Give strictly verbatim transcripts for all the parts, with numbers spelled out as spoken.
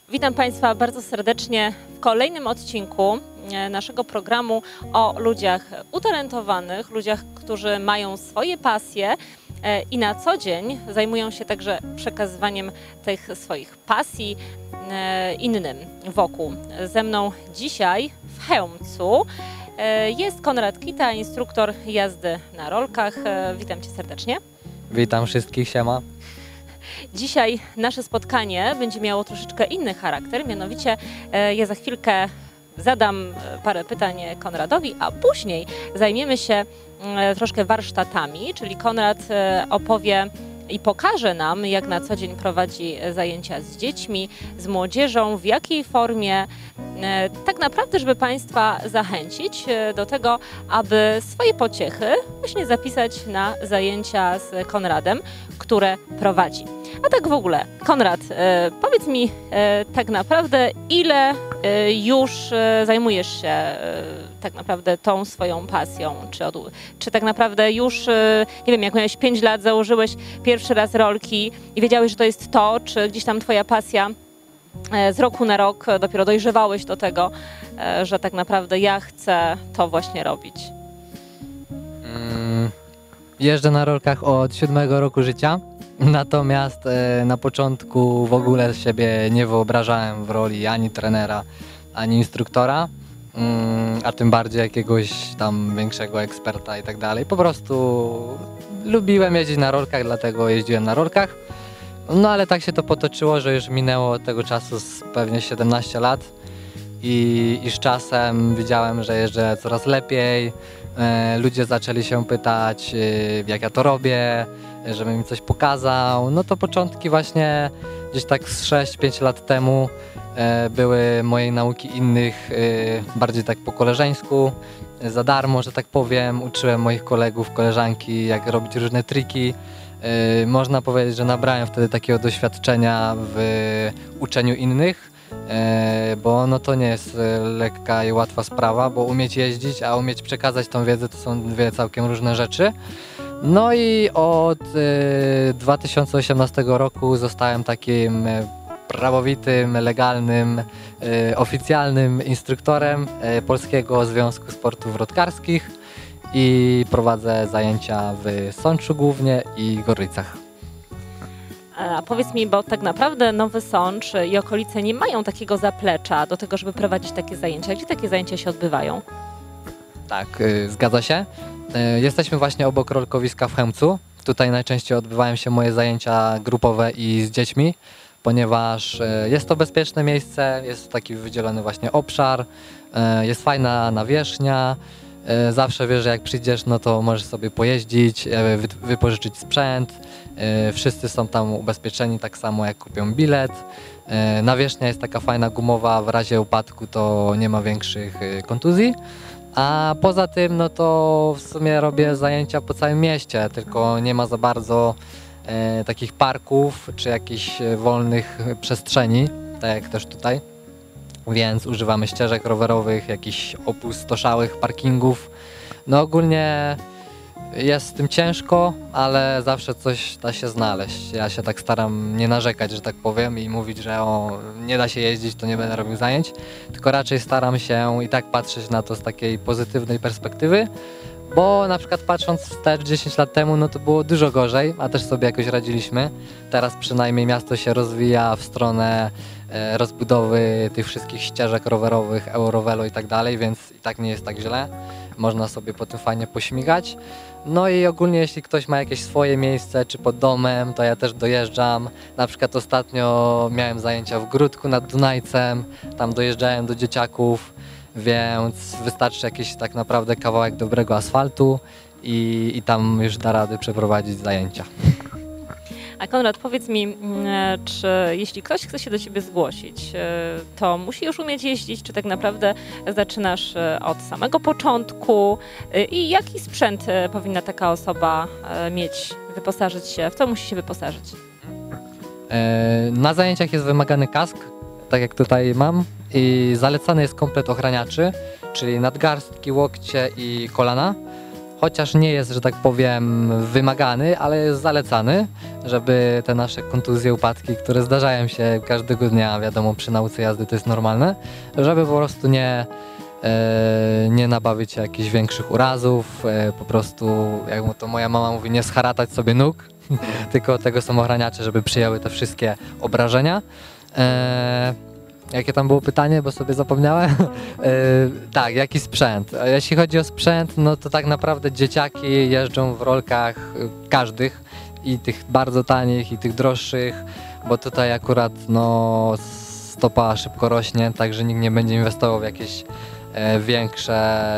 Witam Państwa bardzo serdecznie w kolejnym odcinku naszego programu o ludziach utalentowanych, ludziach, którzy mają swoje pasje i na co dzień zajmują się także przekazywaniem tych swoich pasji innym wokół. Ze mną dzisiaj w Chełmcu jest Konrad Kita, instruktor jazdy na rolkach. Witam Cię serdecznie. Witam wszystkich, siema. Dzisiaj nasze spotkanie będzie miało troszeczkę inny charakter, mianowicie ja za chwilkę zadam parę pytań Konradowi, a później zajmiemy się troszkę warsztatami, czyli Konrad opowie i pokaże nam, jak na co dzień prowadzi zajęcia z dziećmi, z młodzieżą, w jakiej formie, tak naprawdę, żeby Państwa zachęcić do tego, aby swoje pociechy właśnie zapisać na zajęcia z Konradem, które prowadzi. A tak w ogóle, Konrad, powiedz mi tak naprawdę, ile już zajmujesz się tak naprawdę tą swoją pasją? Czy, od, czy tak naprawdę już, nie wiem, jak miałeś pięć lat, założyłeś pierwszy raz rolki i wiedziałeś, że to jest to, czy gdzieś tam twoja pasja z roku na rok dopiero dojrzewałeś do tego, że tak naprawdę ja chcę to właśnie robić? Mm, jeżdżę na rolkach od siódmego roku życia. Natomiast e, na początku w ogóle siebie nie wyobrażałem w roli ani trenera, ani instruktora, mm, a tym bardziej jakiegoś tam większego eksperta i tak dalej. Po prostu lubiłem jeździć na rolkach, dlatego jeździłem na rolkach. No ale tak się to potoczyło, że już minęło od tego czasu z pewnie siedemnaście lat i, i z czasem widziałem, że jeżdżę coraz lepiej. E, ludzie zaczęli się pytać, e, jak ja to robię, żeby mi coś pokazał. No to początki właśnie gdzieś tak z sześć pięć lat temu e, były mojej nauki innych, e, bardziej tak po koleżeńsku, e, za darmo, że tak powiem. Uczyłem moich kolegów, koleżanki, jak robić różne triki. E, można powiedzieć, że nabrałem wtedy takiego doświadczenia w uczeniu innych, e, bo no to nie jest lekka i łatwa sprawa, bo umieć jeździć, a umieć przekazać tą wiedzę to są dwie całkiem różne rzeczy. No i od y, dwa tysiące osiemnastego roku zostałem takim y, prawowitym, legalnym, y, oficjalnym instruktorem y, Polskiego Związku Sportów Wrotkarskich i prowadzę zajęcia w Sączu głównie i Gorlicach. A powiedz mi, bo tak naprawdę Nowy Sącz i okolice nie mają takiego zaplecza do tego, żeby prowadzić takie zajęcia. Gdzie takie zajęcia się odbywają? Tak, y, zgadza się. Y, jesteśmy właśnie obok rolkowiska w Chełmcu. Tutaj najczęściej odbywają się moje zajęcia grupowe i z dziećmi, ponieważ y, jest to bezpieczne miejsce, jest taki wydzielony właśnie obszar, y, jest fajna nawierzchnia. Y, zawsze wiesz, że jak przyjdziesz, no to możesz sobie pojeździć, y, wy, wypożyczyć sprzęt. Y, wszyscy są tam ubezpieczeni tak samo jak kupią bilet. Y, nawierzchnia jest taka fajna, gumowa, w razie upadku to nie ma większych y, kontuzji. A poza tym, no to w sumie robię zajęcia po całym mieście, tylko nie ma za bardzo e, takich parków czy jakichś wolnych przestrzeni, tak jak też tutaj. Więc używamy ścieżek rowerowych, jakichś opustoszałych parkingów. No ogólnie jest z tym ciężko, ale zawsze coś da się znaleźć. Ja się tak staram nie narzekać, że tak powiem, i mówić, że o, nie da się jeździć, to nie będę robił zajęć, tylko raczej staram się i tak patrzeć na to z takiej pozytywnej perspektywy, bo na przykład patrząc wstecz dziesięć lat temu, no to było dużo gorzej, a też sobie jakoś radziliśmy. Teraz przynajmniej miasto się rozwija w stronę e, rozbudowy tych wszystkich ścieżek rowerowych, Eurovelo i tak dalej, więc i tak nie jest tak źle. Można sobie po tym fajnie pośmigać. No i ogólnie jeśli ktoś ma jakieś swoje miejsce, czy pod domem, to ja też dojeżdżam. Na przykład ostatnio miałem zajęcia w Gródku nad Dunajcem, tam dojeżdżałem do dzieciaków, więc wystarczy jakiś tak naprawdę kawałek dobrego asfaltu i, i tam już da rady przeprowadzić zajęcia. A Konrad, powiedz mi, czy jeśli ktoś chce się do Ciebie zgłosić, to musi już umieć jeździć, czy tak naprawdę zaczynasz od samego początku i jaki sprzęt powinna taka osoba mieć, wyposażyć się, w co musi się wyposażyć? Na zajęciach jest wymagany kask, tak jak tutaj mam, i zalecany jest komplet ochraniaczy, czyli nadgarstki, łokcie i kolana. chociaż nie jest, że tak powiem, wymagany, ale jest zalecany, żeby te nasze kontuzje, upadki, które zdarzają się każdego dnia, wiadomo, przy nauce jazdy to jest normalne, żeby po prostu nie, e, nie nabawić się jakichś większych urazów, e, po prostu, jak to moja mama mówi, nie scharatać sobie nóg, tylko tego są ochraniacze, żeby przyjęły te wszystkie obrażenia. E, Jakie tam było pytanie, bo sobie zapomniałem? Yy, tak, jaki sprzęt? A jeśli chodzi o sprzęt, no to tak naprawdę dzieciaki jeżdżą w rolkach y, każdych, i tych bardzo tanich, i tych droższych, bo tutaj akurat no, stopa szybko rośnie, także nikt nie będzie inwestował w jakieś e, większe,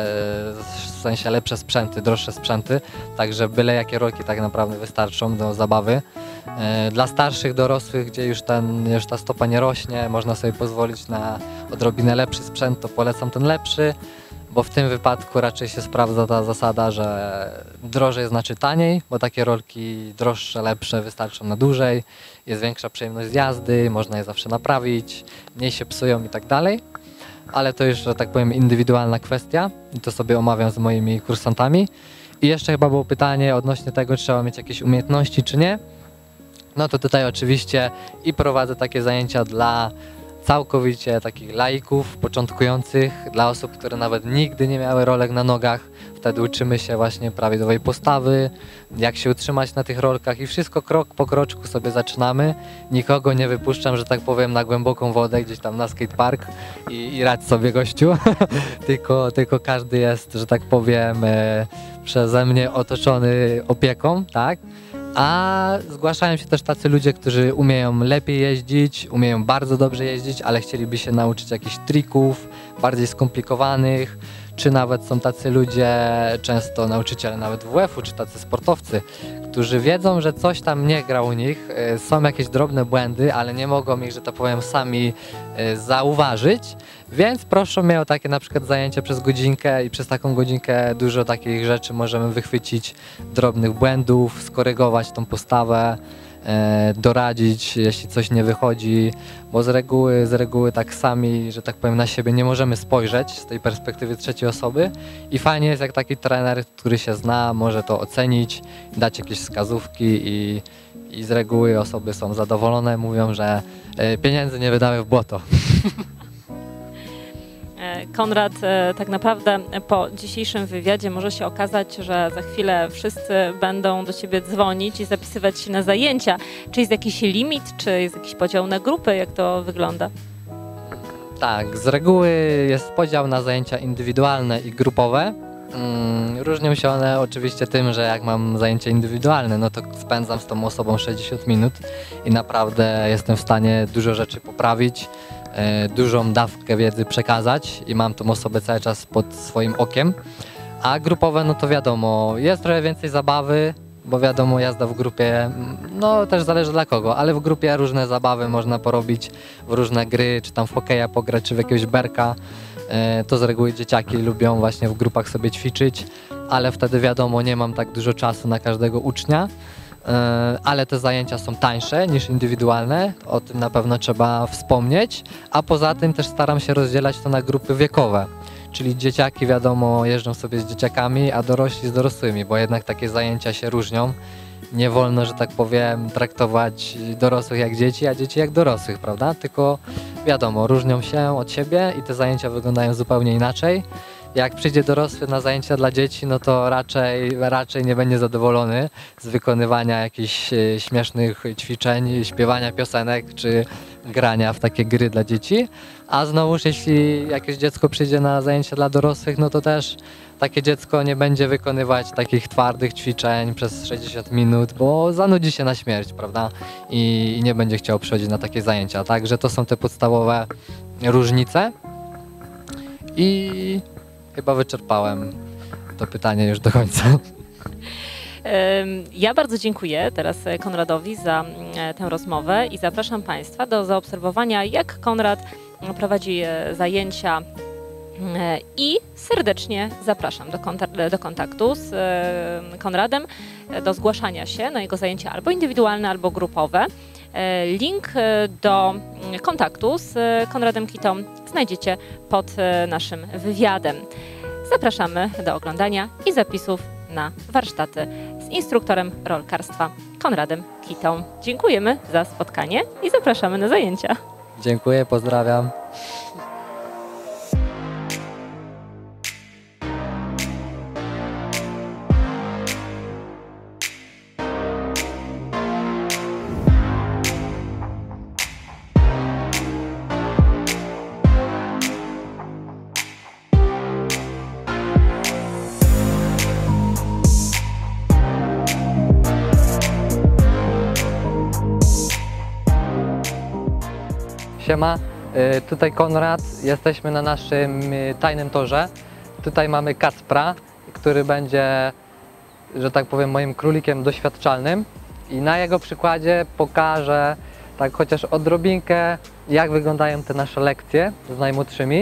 e, w sensie lepsze sprzęty, droższe sprzęty, także byle jakie rolki tak naprawdę wystarczą do zabawy. E, Dla starszych, dorosłych, gdzie już, ten, już ta stopa nie rośnie, można sobie pozwolić na odrobinę lepszy sprzęt, to polecam ten lepszy, bo w tym wypadku raczej się sprawdza ta zasada, że drożej znaczy taniej, bo takie rolki droższe, lepsze wystarczą na dłużej, jest większa przyjemność z jazdy, można je zawsze naprawić, mniej się psują i tak dalej. Ale to już, że tak powiem, indywidualna kwestia i to sobie omawiam z moimi kursantami. I jeszcze chyba było pytanie odnośnie tego, czy trzeba mieć jakieś umiejętności, czy nie. No to tutaj oczywiście i prowadzę takie zajęcia dla całkowicie takich laików, początkujących, dla osób, które nawet nigdy nie miały rolek na nogach. Wtedy uczymy się właśnie prawidłowej postawy, jak się utrzymać na tych rolkach i wszystko krok po kroczku sobie zaczynamy. Nikogo nie wypuszczam, że tak powiem, na głęboką wodę, gdzieś tam na skatepark i, i radź sobie, gościu. tylko, tylko każdy jest, że tak powiem, e, przeze mnie otoczony opieką, tak? A zgłaszają się też tacy ludzie, którzy umieją lepiej jeździć, umieją bardzo dobrze jeździć, ale chcieliby się nauczyć jakichś trików bardziej skomplikowanych, czy nawet są tacy ludzie, często nauczyciele nawet W F u, czy tacy sportowcy, którzy wiedzą, że coś tam nie gra u nich, są jakieś drobne błędy, ale nie mogą ich, że tak powiem, sami zauważyć, więc proszę mnie o takie na przykład zajęcie przez godzinkę i przez taką godzinkę dużo takich rzeczy możemy wychwycić, drobnych błędów, skorygować tą postawę, e, doradzić, jeśli coś nie wychodzi, bo z reguły, z reguły tak sami, że tak powiem, na siebie nie możemy spojrzeć z tej perspektywy trzeciej osoby i fajnie jest, jak taki trener, który się zna, może to ocenić, dać jakieś wskazówki i, i z reguły osoby są zadowolone, mówią, że e, pieniędzy nie wydały w błoto. Konrad, tak naprawdę po dzisiejszym wywiadzie może się okazać, że za chwilę wszyscy będą do Ciebie dzwonić i zapisywać się na zajęcia. Czy jest jakiś limit, czy jest jakiś podział na grupy? Jak to wygląda? Tak, z reguły jest podział na zajęcia indywidualne i grupowe. Różnią się one oczywiście tym, że jak mam zajęcie indywidualne, no to spędzam z tą osobą sześćdziesiąt minut i naprawdę jestem w stanie dużo rzeczy poprawić, dużą dawkę wiedzy przekazać i mam tą osobę cały czas pod swoim okiem. A grupowe, no to wiadomo, jest trochę więcej zabawy, bo wiadomo, jazda w grupie, no też zależy dla kogo, ale w grupie różne zabawy można porobić, w różne gry, czy tam w hokeja pograć, czy w jakiegoś berka. To z reguły dzieciaki lubią właśnie w grupach sobie ćwiczyć, ale wtedy wiadomo, nie mam tak dużo czasu na każdego ucznia. Ale te zajęcia są tańsze niż indywidualne, o tym na pewno trzeba wspomnieć, a poza tym też staram się rozdzielać to na grupy wiekowe, czyli dzieciaki wiadomo jeżdżą sobie z dzieciakami, a dorośli z dorosłymi, bo jednak takie zajęcia się różnią. Nie wolno, że tak powiem, traktować dorosłych jak dzieci, a dzieci jak dorosłych, prawda? Tylko wiadomo, różnią się od siebie i te zajęcia wyglądają zupełnie inaczej. Jak przyjdzie dorosły na zajęcia dla dzieci, no to raczej, raczej nie będzie zadowolony z wykonywania jakichś e, śmiesznych ćwiczeń, śpiewania piosenek czy grania w takie gry dla dzieci. A znowuż jeśli jakieś dziecko przyjdzie na zajęcia dla dorosłych, no to też takie dziecko nie będzie wykonywać takich twardych ćwiczeń przez sześćdziesiąt minut, bo zanudzi się na śmierć, prawda? I, i nie będzie chciał przychodzić na takie zajęcia. Także to są te podstawowe różnice. I chyba wyczerpałem to pytanie już do końca. Ja bardzo dziękuję teraz Konradowi za tę rozmowę i zapraszam Państwa do zaobserwowania, jak Konrad prowadzi zajęcia i serdecznie zapraszam do, kontak- do kontaktu z Konradem, do zgłaszania się na jego zajęcia albo indywidualne, albo grupowe. Link do kontaktu z Konradem Kitą znajdziecie pod naszym wywiadem. Zapraszamy do oglądania i zapisów na warsztaty z instruktorem rolkarstwa Konradem Kitą. Dziękujemy za spotkanie i zapraszamy na zajęcia. Dziękuję, pozdrawiam. Siema, y, tutaj Konrad, jesteśmy na naszym y, tajnym torze. Tutaj mamy Kacpra, który będzie, że tak powiem, moim królikiem doświadczalnym i na jego przykładzie pokażę tak chociaż odrobinkę, jak wyglądają te nasze lekcje z najmłodszymi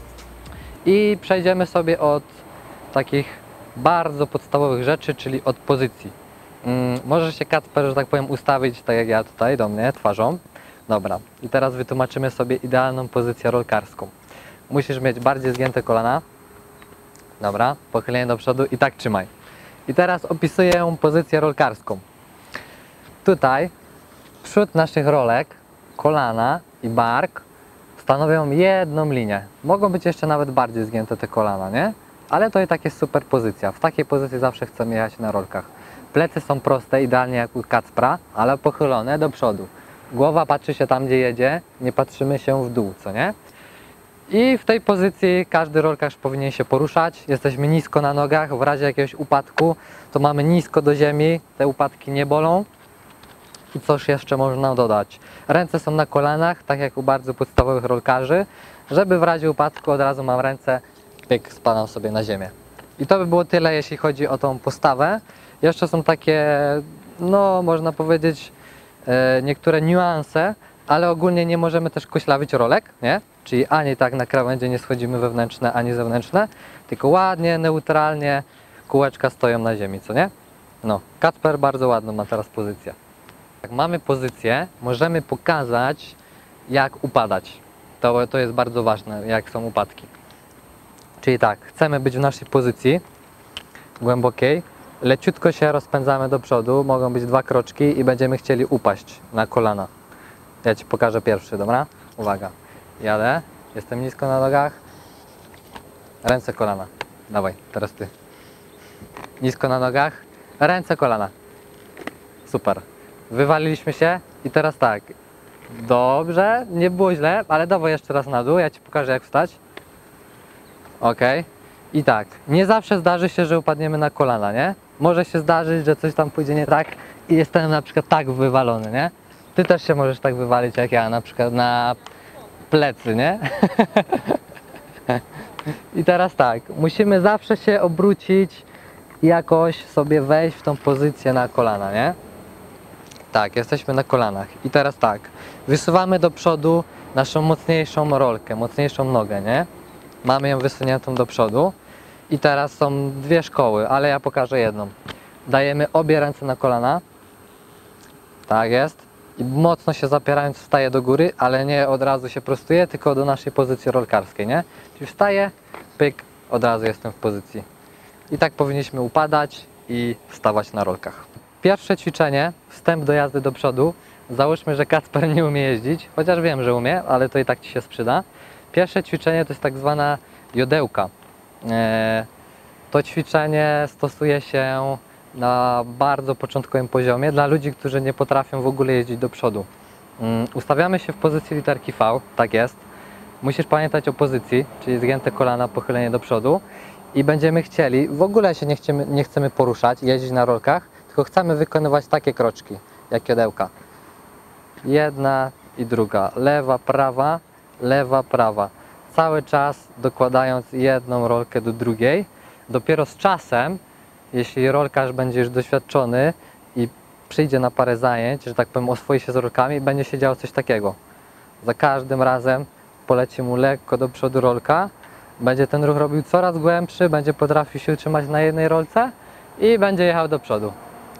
i przejdziemy sobie od takich bardzo podstawowych rzeczy, czyli od pozycji. Mm, możesz się, Kacper, że tak powiem, ustawić tak jak ja tutaj do mnie, twarzą. Dobra, i teraz wytłumaczymy sobie idealną pozycję rolkarską. Musisz mieć bardziej zgięte kolana. Dobra, pochylenie do przodu i tak trzymaj. I teraz opisuję pozycję rolkarską. Tutaj przód naszych rolek, kolana i bark stanowią jedną linię. Mogą być jeszcze nawet bardziej zgięte te kolana, nie? Ale to i tak jest super pozycja. W takiej pozycji zawsze chcemy jechać na rolkach. Plecy są proste, idealnie jak u Kacpra, ale pochylone do przodu. Głowa patrzy się tam, gdzie jedzie, nie patrzymy się w dół, co nie? I w tej pozycji każdy rolkarz powinien się poruszać. Jesteśmy nisko na nogach, w razie jakiegoś upadku to mamy nisko do ziemi, te upadki nie bolą. I coś jeszcze można dodać. Ręce są na kolanach, tak jak u bardzo podstawowych rolkarzy, żeby w razie upadku od razu mam ręce, pyk, spadam sobie na ziemię. I to by było tyle, jeśli chodzi o tą postawę. Jeszcze są takie, no można powiedzieć, niektóre niuanse, ale ogólnie nie możemy też koślawić rolek, nie? Czyli ani tak na krawędzie nie schodzimy wewnętrzne, ani zewnętrzne, tylko ładnie, neutralnie kółeczka stoją na ziemi, co nie? No, Kacper bardzo ładną ma teraz pozycję. Jak mamy pozycję, możemy pokazać, jak upadać. To, to jest bardzo ważne, jak są upadki. Czyli tak, chcemy być w naszej pozycji głębokiej, leciutko się rozpędzamy do przodu, mogą być dwa kroczki i będziemy chcieli upaść na kolana. Ja Ci pokażę pierwszy, dobra? Uwaga, jadę, jestem nisko na nogach, ręce, kolana. Dawaj, teraz Ty. Nisko na nogach, ręce, kolana. Super. Wywaliliśmy się i teraz tak. Dobrze, nie było źle, ale dawaj jeszcze raz na dół, ja Ci pokażę, jak wstać. Ok. I tak, nie zawsze zdarzy się, że upadniemy na kolana, nie? Może się zdarzyć, że coś tam pójdzie nie tak i jestem na przykład tak wywalony, nie? Ty też się możesz tak wywalić jak ja, na przykład na plecy, nie? I teraz tak, musimy zawsze się obrócić i jakoś sobie wejść w tą pozycję na kolana, nie? Tak, jesteśmy na kolanach. I teraz tak, wysuwamy do przodu naszą mocniejszą rolkę, mocniejszą nogę, nie? Mamy ją wysuniętą do przodu. I teraz są dwie szkoły, ale ja pokażę jedną. Dajemy obie ręce na kolana. Tak jest. I mocno się zapierając wstaję do góry, ale nie od razu się prostuję, tylko do naszej pozycji rolkarskiej, nie? Czyli wstaję, pyk, od razu jestem w pozycji. I tak powinniśmy upadać i wstawać na rolkach. Pierwsze ćwiczenie, wstęp do jazdy do przodu. Załóżmy, że Kacper nie umie jeździć, chociaż wiem, że umie, ale to i tak Ci się sprzyda. Pierwsze ćwiczenie to jest tak zwana jodełka. To ćwiczenie stosuje się na bardzo początkowym poziomie dla ludzi, którzy nie potrafią w ogóle jeździć do przodu. Ustawiamy się w pozycji literki V, tak jest. Musisz pamiętać o pozycji, czyli zgięte kolana, pochylenie do przodu i będziemy chcieli, w ogóle się nie chcemy, nie chcemy poruszać, jeździć na rolkach, tylko chcemy wykonywać takie kroczki, jak jodełka. Jedna i druga, lewa, prawa, lewa, prawa. Cały czas dokładając jedną rolkę do drugiej. Dopiero z czasem, jeśli rolkarz będzie już doświadczony i przyjdzie na parę zajęć, że tak powiem, oswoi się z rolkami, będzie się działo coś takiego. Za każdym razem poleci mu lekko do przodu rolka, będzie ten ruch robił coraz głębszy, będzie potrafił się utrzymać na jednej rolce i będzie jechał do przodu.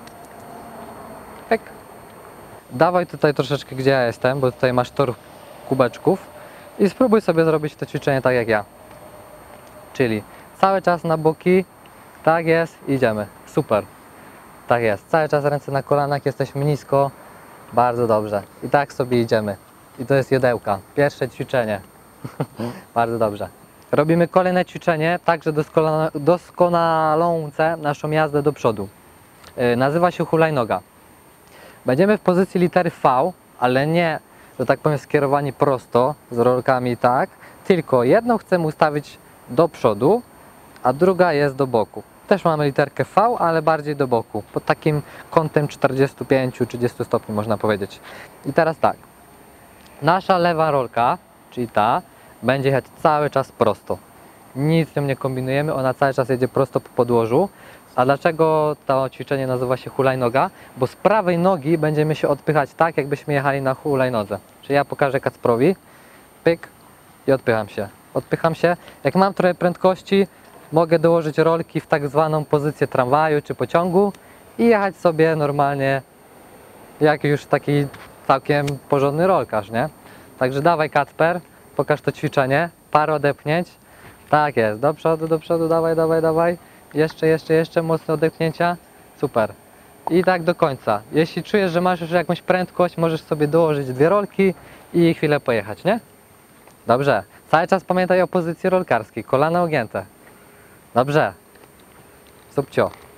Pyk. Dawaj tutaj troszeczkę, gdzie ja jestem, bo tutaj masz tor kubeczków i spróbuj sobie zrobić to ćwiczenie tak jak ja. Czyli cały czas na boki, Tak jest, idziemy. Super. Tak jest. Cały czas ręce na kolanach, jesteśmy nisko. Bardzo dobrze. I tak sobie idziemy. I to jest jodełka. Pierwsze ćwiczenie. Bardzo dobrze. Robimy kolejne ćwiczenie, także doskonale, doskonalące naszą jazdę do przodu. Yy, nazywa się hulajnoga. Będziemy w pozycji litery V, ale nie, że tak powiem, skierowani prosto, z rolkami tak, tylko jedną chcemy ustawić do przodu, a druga jest do boku. Też mamy literkę V, ale bardziej do boku, pod takim kątem czterdzieści pięć do trzydziestu stopni można powiedzieć. I teraz tak, nasza lewa rolka, czyli ta, będzie jechać cały czas prosto. Nic z nią nie kombinujemy, ona cały czas jedzie prosto po podłożu. A dlaczego to ćwiczenie nazywa się hulajnoga? Bo z prawej nogi będziemy się odpychać tak, jakbyśmy jechali na hulajnodze. Czyli ja pokażę Kacprowi, pyk i odpycham się. Odpycham się. Jak mam trochę prędkości, mogę dołożyć rolki w tak zwaną pozycję tramwaju czy pociągu i jechać sobie normalnie, jak już taki całkiem porządny rolkarz, nie? Także dawaj, Kacper, pokaż to ćwiczenie, parę odepchnięć. Tak jest, do przodu, do przodu, dawaj, dawaj, dawaj. Jeszcze, jeszcze, jeszcze mocne odepchnięcia. Super. I tak do końca. Jeśli czujesz, że masz już jakąś prędkość, możesz sobie dołożyć dwie rolki i chwilę pojechać, nie? Dobrze. Cały czas pamiętaj o pozycji rolkarskiej. Kolana ugięte. Dobrze. Subcio.